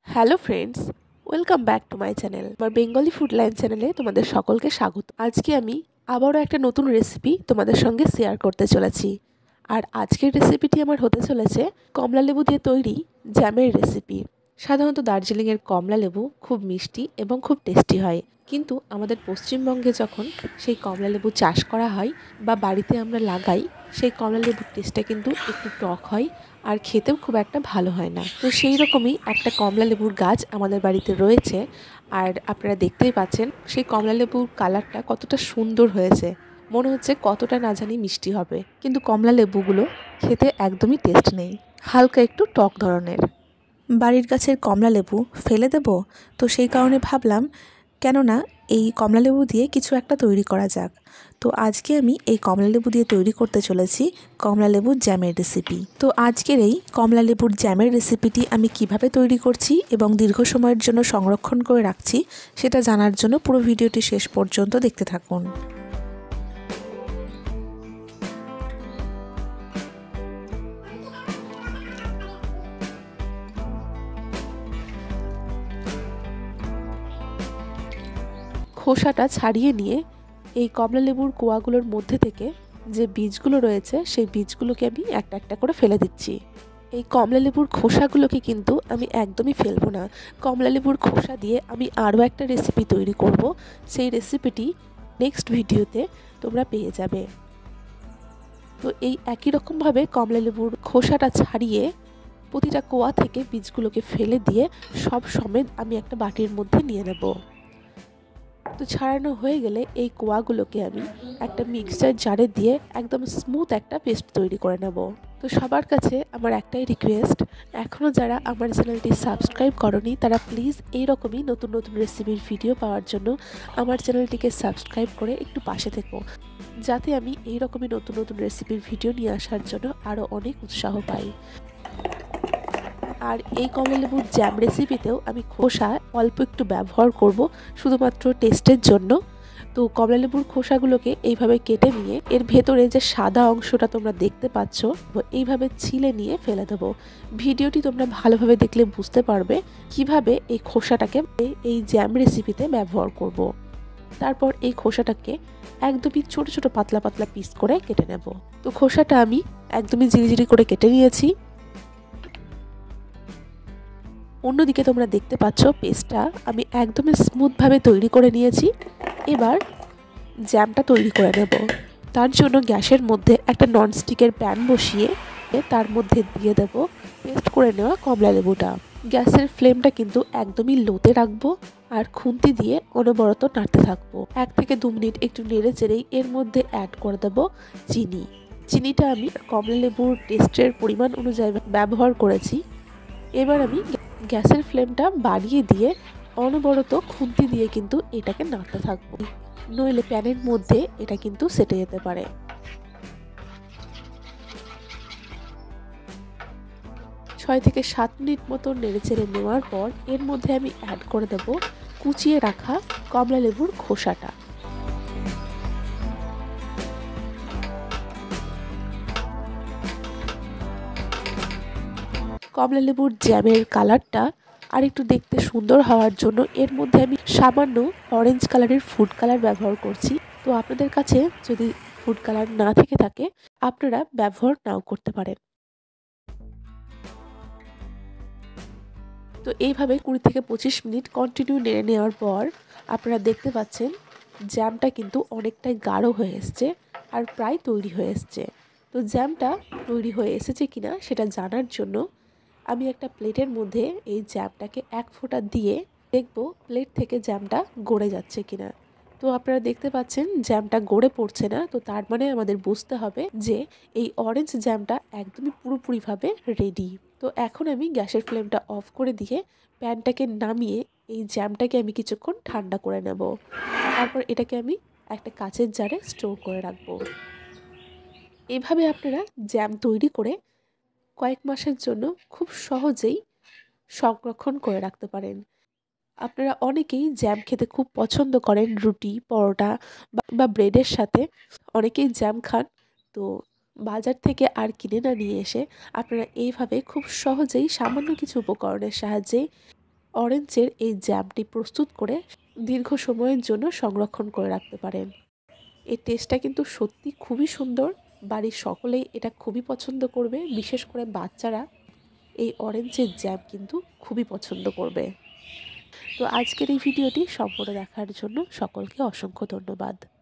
Hello friends, welcome back to my channel. আমার Bengali food line চ্যানেলে তোমাদের সকলকে স্বাগত। আজকে আমি আবারও একটা নতুন রেসিপি তোমাদের সঙ্গে শেয়ার করতে চলেছি। আর আজকের রেসিপিটি আমার হতে চলেছে কমলা লেবু দিয়ে তৈরি জ্যামের রেসিপি। সাধারণত দার্জিলিংয়ের কমলা লেবু খুব মিষ্টি এবং খুব টেস্টি হয়, কিন্তু আমাদের পশ্চিমবঙ্গে যখন সেই কমলা লেবু চাষ করা হয় বা বাড়িতে আমরা লাগাই, সেই কমলা লেবুর টেস্টটা কিন্তু একটু টক হয় আর খেতেও খুব একটা ভালো হয় না। তো সেই রকমই একটা কমলা লেবুর গাছ আমাদের বাড়িতে রয়েছে, আর আপনারা দেখতেই পাচ্ছেন সেই কমলা লেবুর কালারটা কতটা সুন্দর হয়েছে। মনে হচ্ছে কতটা না জানি মিষ্টি হবে, কিন্তু কমলা লেবুগুলো খেতে একদমই টেস্ট নেই, হালকা একটু টক ধরনের। বাড়ির গাছের কমলা লেবু ফেলে দেব, তো সেই কারণে ভাবলাম কেননা এই কমলা লেবু দিয়ে কিছু একটা তৈরি করা যাক। তো আজকে আমি এই কমলা লেবু দিয়ে তৈরি করতে চলেছি কমলা লেবুর জ্যামের রেসিপি। তো আজকের এই কমলা লেবুর জ্যামের রেসিপিটি আমি কিভাবে তৈরি করছি এবং দীর্ঘ সময়ের জন্য সংরক্ষণ করে রাখছি সেটা জানার জন্য পুরো ভিডিওটি শেষ পর্যন্ত দেখতে থাকুন। খোসাটা ছাড়িয়ে নিয়ে এই কমলা লেবুর কোয়াগুলোর মধ্যে থেকে যে বীজগুলো রয়েছে সেই বীজগুলোকে আমি একটা একটা করে ফেলে দিচ্ছি। এই কমলা লেবুর খোসাগুলোকে কিন্তু আমি একদমই ফেলবো না। কমলা লেবুর খোসা দিয়ে আমি আরও একটা রেসিপি তৈরি করব, সেই রেসিপিটি নেক্সট ভিডিওতে তোমরা পেয়ে যাবে। তো এই একই রকমভাবে কমলা লেবুর খোসাটা ছাড়িয়ে প্রতিটা কোয়া থেকে বীজগুলোকে ফেলে দিয়ে সব সমেত আমি একটা বাটির মধ্যে নিয়ে নেব। তো ছাড়ানো হয়ে গেলে এই কোয়াগুলোকে আমি একটা মিক্সচার জারে দিয়ে একদম স্মুথ একটা পেস্ট তৈরি করে নেব। তো সবার কাছে আমার একটাই রিকোয়েস্ট, এখনও যারা আমার চ্যানেলটি সাবস্ক্রাইব করনি তারা প্লিজ এইরকমই নতুন নতুন রেসিপির ভিডিও পাওয়ার জন্য আমার চ্যানেলটিকে সাবস্ক্রাইব করে একটু পাশে থেকো, যাতে আমি এইরকমই নতুন নতুন রেসিপির ভিডিও নিয়ে আসার জন্য আরও অনেক উৎসাহ পাই। আর এই কমলা লেবুর জ্যাম রেসিপিতেও আমি খোসা অল্প একটু ব্যবহার করব, শুধুমাত্র টেস্টের জন্য। তো কমলা লেবুর খোসাগুলোকে এইভাবে কেটে নিয়ে এর ভেতরে যে সাদা অংশটা তোমরা দেখতে পাচ্ছ এইভাবে ছিলে নিয়ে ফেলে দেবো। ভিডিওটি তোমরা ভালোভাবে দেখলে বুঝতে পারবে কিভাবে এই খোসাটাকে এই জ্যাম রেসিপিতে ব্যবহার করব। তারপর এই খোসাটাকে একদমই ছোট ছোট পাতলা পাতলা পিস করে কেটে নেব। তো খোসাটা আমি একদমই ঝিরিঝিরি করে কেটে নিয়েছি। অন্যদিকে তোমরা দেখতে পাচ্ছ পেস্টটা আমি একদমই স্মুথভাবে তৈরি করে নিয়েছি। এবার জ্যামটা তৈরি করে নেব। তার জন্য গ্যাসের মধ্যে একটা ননস্টিকের প্যান বসিয়ে তার মধ্যে দিয়ে দেব পেস্ট করে নেওয়া কমলা লেবুটা। গ্যাসের ফ্লেমটা কিন্তু একদমই লোতে রাখবো আর খুন্তি দিয়ে অনবরত নাড়তে থাকবো। 1 থেকে 2 মিনিট একটু নেড়ে চেড়েই এর মধ্যে অ্যাড করে দেব চিনি। চিনিটা আমি কমলা লেবুর টেস্টের পরিমাণ অনুযায়ী ব্যবহার করেছি। এবার আমি গ্যাসের ফ্লেমটা বাড়িয়ে দিয়ে অনবরত খুন্তি দিয়ে কিন্তু এটাকে নাড়তে থাকবো, নইলে প্যানের মধ্যে এটা কিন্তু সেটে যেতে পারে। ছয় থেকে 7 মিনিট মতো নেড়েচেড়ে নেওয়ার পর এর মধ্যে আমি অ্যাড করে দেব কুচিয়ে রাখা কমলা লেবুর খোসাটা। কমলা লেবুর জ্যামের কালারটা আর একটু দেখতে সুন্দর হওয়ার জন্য এর মধ্যে আমি সামান্য অরেঞ্জ কালারের ফুড কালার ব্যবহার করছি। তো আপনাদের কাছে যদি ফুড কালার না থেকে থাকে আপনারা ব্যবহার নাও করতে পারেন। তো এইভাবে 20 থেকে 25 মিনিট কন্টিনিউ নেড়ে নেওয়ার পর আপনারা দেখতে পাচ্ছেন জ্যামটা কিন্তু অনেকটাই গাঢ় হয়ে এসছে আর প্রায় তৈরি হয়ে এসছে। তো জ্যামটা তৈরি হয়ে এসেছে কিনা সেটা জানার জন্য আমি একটা প্লেটের মধ্যে এই জ্যামটাকে 1 ফোঁটা দিয়ে দেখব প্লেট থেকে জ্যামটা গড়ে যাচ্ছে কিনা। তো আপনারা দেখতে পাচ্ছেন জ্যামটা গড়ে পড়ছে না, তো তার মানে আমাদের বুঝতে হবে যে এই অরেঞ্জ জ্যামটা একদমই পুরোপুরিভাবে রেডি। তো এখন আমি গ্যাসের ফ্লেমটা অফ করে দিয়ে প্যানটাকে নামিয়ে এই জ্যামটাকে আমি কিছুক্ষণ ঠান্ডা করে নেব। তারপর এটাকে আমি একটা কাচের জারে স্টোর করে রাখবো। এভাবে আপনারা জ্যাম তৈরি করে কয়েক মাসের জন্য খুব সহজেই সংরক্ষণ করে রাখতে পারেন। আপনারা অনেকেই জ্যাম খেতে খুব পছন্দ করেন রুটি, পরোটা বা ব্রেডের সাথে অনেকেই জ্যাম খান। তো বাজার থেকে আর কিনে না নিয়ে এসে আপনারা এইভাবে খুব সহজেই সামান্য কিছু উপকরণের সাহায্যে অরেঞ্জের এই জ্যামটি প্রস্তুত করে দীর্ঘ সময়ের জন্য সংরক্ষণ করে রাখতে পারেন। এই টেস্টটা কিন্তু সত্যি খুবই সুন্দর। বাড়ির সকলেই এটা খুবই পছন্দ করবে, বিশেষ করে বাচ্চারা এই অরেঞ্জের জ্যাম কিন্তু খুবই পছন্দ করবে। তো আজকের এই ভিডিওটি সম্পূর্ণ দেখার জন্য সকলকে অসংখ্য ধন্যবাদ।